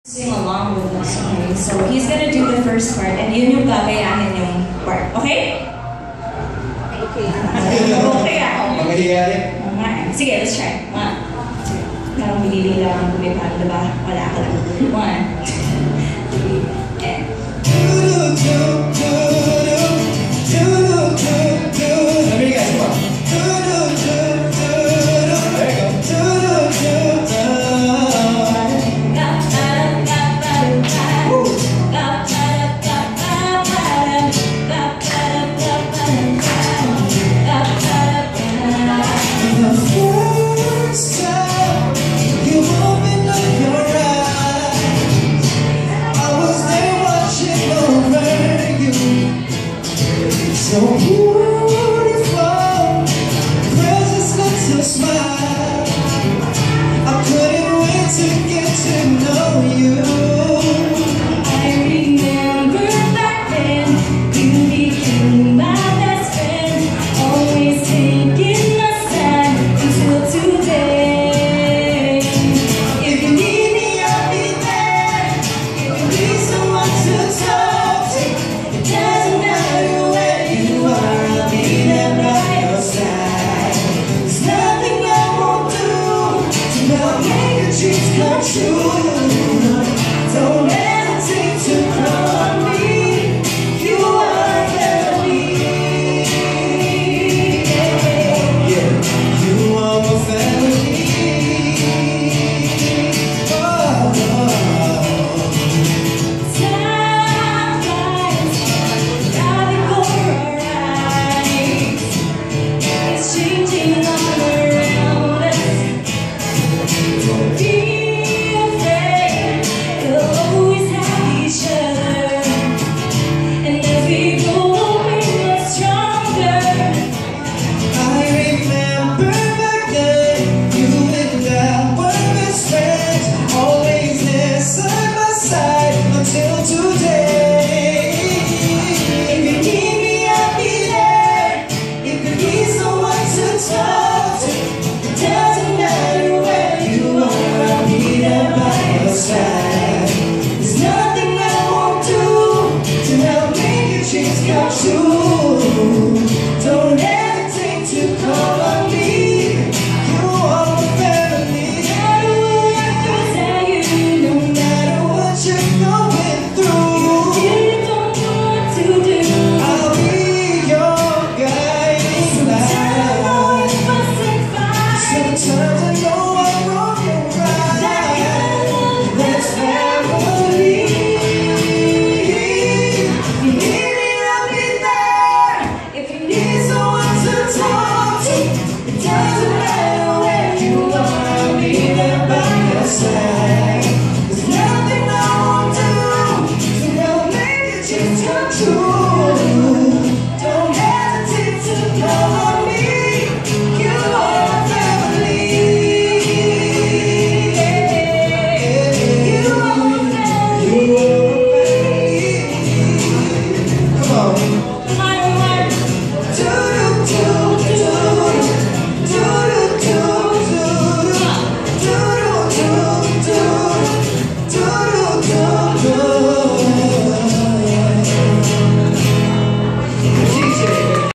Sing along with us, okay? So he's gonna do the first part and yun yung gagayahin yung part, okay? Okay. Okay ah. Magahiyain. Sige, let's try. 1, 2. Parang binili lang ang kumipal, diba? Wala ka lang. 1, 2.